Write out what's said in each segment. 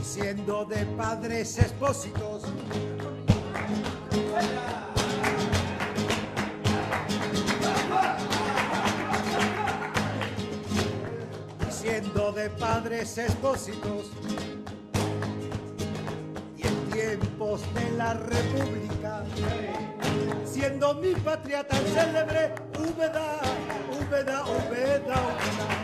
siendo de padres expósitos. Siendo de padres expósitos y en tiempos de la República, siendo mi patria tan célebre, Úbeda, Úbeda, Úbeda, Úbeda.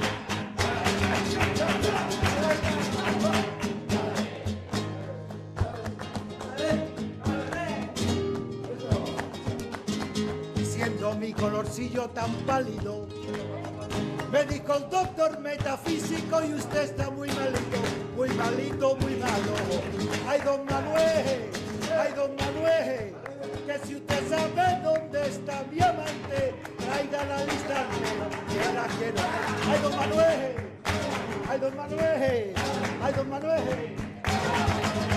Siendo mi colorcillo tan pálido, me dijo el doctor metafísico y usted está muy malito, muy malito, muy malo. Ay, don Manuel, que si usted sabe dónde está mi amante, traiga la lista, que la quiero. Ay, don Manuel, ay, don Manuel, ay, don Manuel.